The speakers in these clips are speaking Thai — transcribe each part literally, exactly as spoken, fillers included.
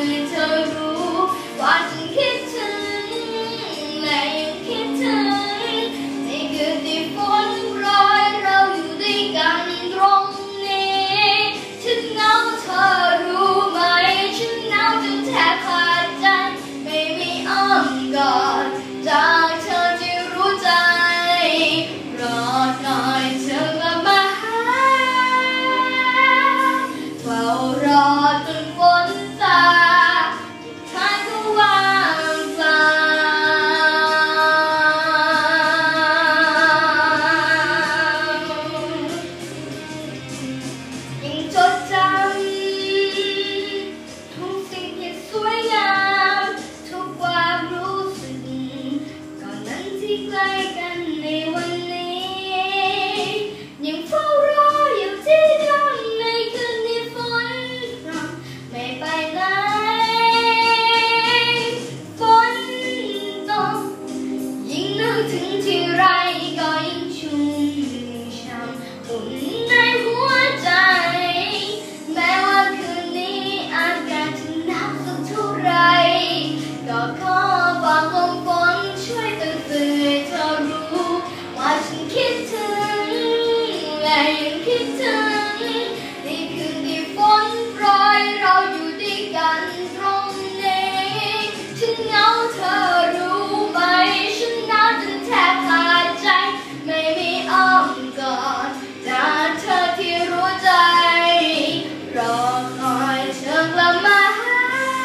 เธอรู้ว่าฉันคิดถึงและยังคิดถึงในคืนที่ฝนโปรยเราอยู่ด้วยกันตรงนี้ฉันเหงาเธอรู้ไหมฉันเหงาจนแทบขาดใจไม่มีอ้อมกอดจากเธอที่รู้ใจรอหน่อยเธอกลับมาหาเฝ้ารอจนฝนซาท้ายก็ว่างเปล่ายังจดจำทุกสิ่งที่สวยงามทุกความรู้สึกก่อนนั้นที่ใกล้กันในวันนี้ยังเฝ้ารออยู่ที่เดิมในคืนที่ฝนไม่ไปไหนฝนตกยิ่งนึกถึงที่ไรก็ยิ่งชุ่มช่ำอุ่นในหัวใจแม้ว่าคืนนี้อากาศจะหนาวสักเท่าไรก็ขอฝากลมฝนช่วยเตือนเตือนเธอรู้ว่าฉันคิดถึงและยังคิดถึงในคืนที่ฝนโปรยเราอยู่ด้วยกันตรงนี้ฉันเหงาเธอรู้ไหมฉันหนาวจนแทบขาดใจไม่มีอ้อมกอดจากเธอที่รู้ใจรอคอยเธอกลับมาหา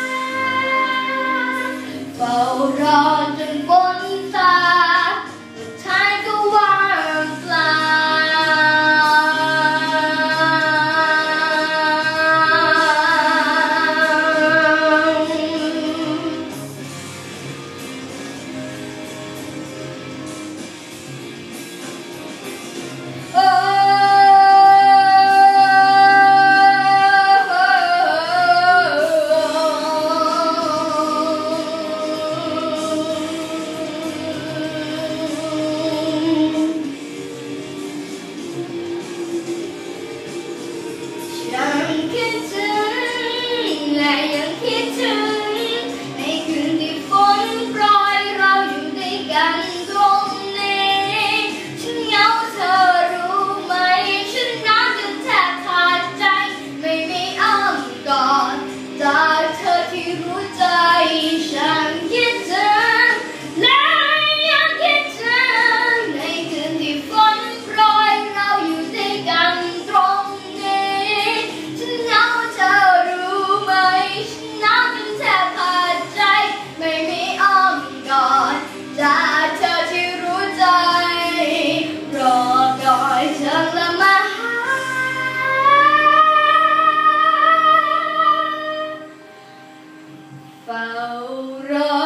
เฝ้ารอจนฝนซาสุดท้ายก็ว่างเปล่าโอ้ฉันคิดถึงและยังคิดถึงในคืนที่ฝนโปรยเราอยู่ด้วยกันตรงนี้ฉันเหงาเธอรู้ไหมฉันหนาวจนแทบขาดใจไม่มีอ้อมกอดจากเธอที่รู้ใจฉันคิดถึงและยังคิดถึงในคืนที่ฝนโปรยเราอยู่ด้วยกันตรงนี้ฉันเหงาเธอรู้ไหมฉันหนาวจนแทบขาดใจไม่มีอ้อมกอดจากเธอที่รู้ใจรอคอยเธอกลับมาหาเฝ้ารอ